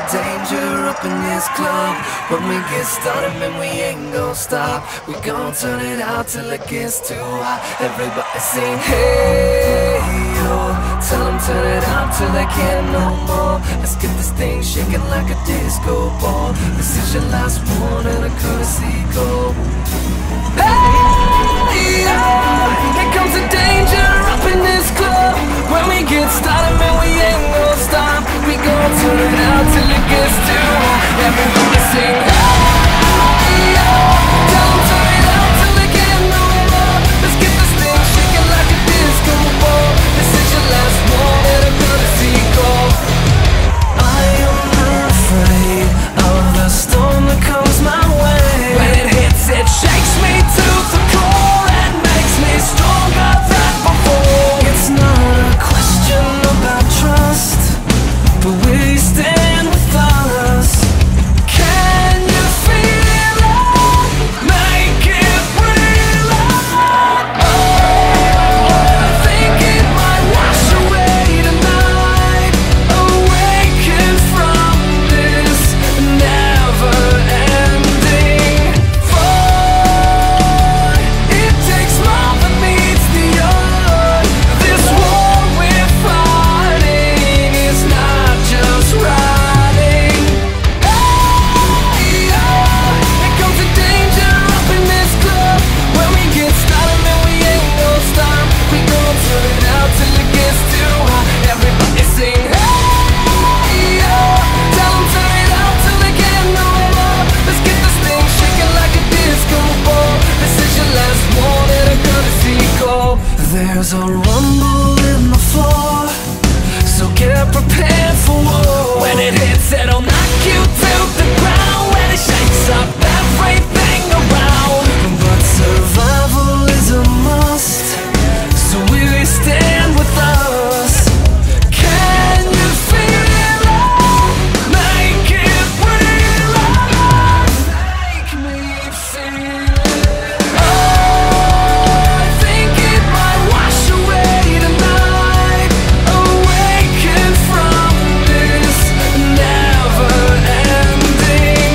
of danger up in this club. When we get started, man, we ain't gon' stop. We gon' turn it out till it gets too hot. Everybody sing, hey, yo. Tell them turn it out till they can't no more. Let's get this thing shaking like a disco ball. This is your last one and a courtesy call. Hey, yo. Here comes the danger up in this club. When we get started, man, we ain't gon' stop. We gon' turn it out till it gets too hot. Everybody sing, hey, yo. Tell them turn it out till they can't no more. Let's get this thing shaking like a disco ball. This is your last one and a courtesy call. I am not afraid of the storm that comes my way. When it hits, it shakes me to the core and makes me stronger than before. It's not a question about trust, but we stand with us. Can you feel it? Make it real. Oh, I think it might wash away tonight. Awaken from this never-ending fight. It takes more than meets the eye. This war we're fighting is not just riding. Hey, yeah. Here comes the danger up in this club. When we get started, man, we ain't gon' stop. We gon' turn it out till it gets too hot. Everybody sing, hey, yeah. Tell them turn it out till they can't no more. Let's get this thing shaking like a disco ball. This is your last one and a courtesy call. There's a rumble in the floor, so get prepared for war. When it hits, it'll knock you to the ground. When it shakes up everything around. But survival is a must, so we stand with us. Can you feel it? Make it real. Make me feel it. Oh, I think it might wash away tonight. Awaken from this never-ending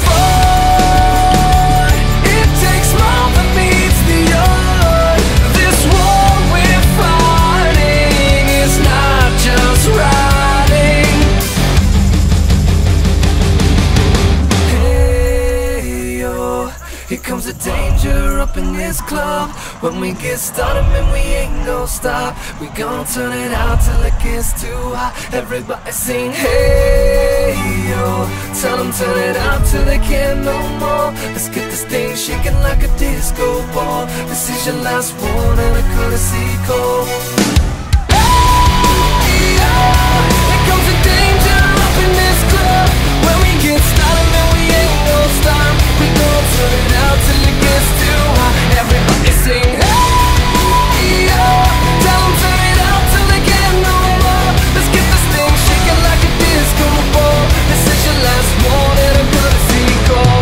fight. It takes more than meets the eye. This war we're fighting is not just riding. Hey, yo. Here comes the danger up in this club. When we get started, man, we ain't gon' stop. We gon' turn it out till it gets too hot. Everybody sing, hey, yo. Tell them turn it out till they can't no more. Let's get this thing shaking like a disco ball. This is your last one and a courtesy call. Hey, yo. Here comes the danger up in this club. When we get started, man, we ain't gon' stop. We gon' turn it out till it gets too hot. Everybody sing, hey, yo. Tell them turn it out till they can't no more. Let's get this thing shaking like a disco ball. This is your last one and a courtesy call.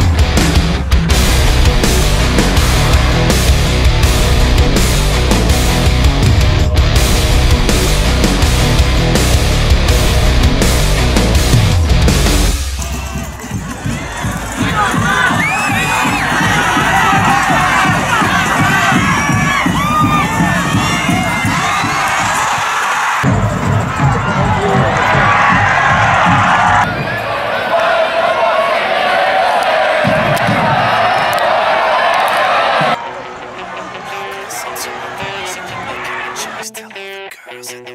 Tell all the girls in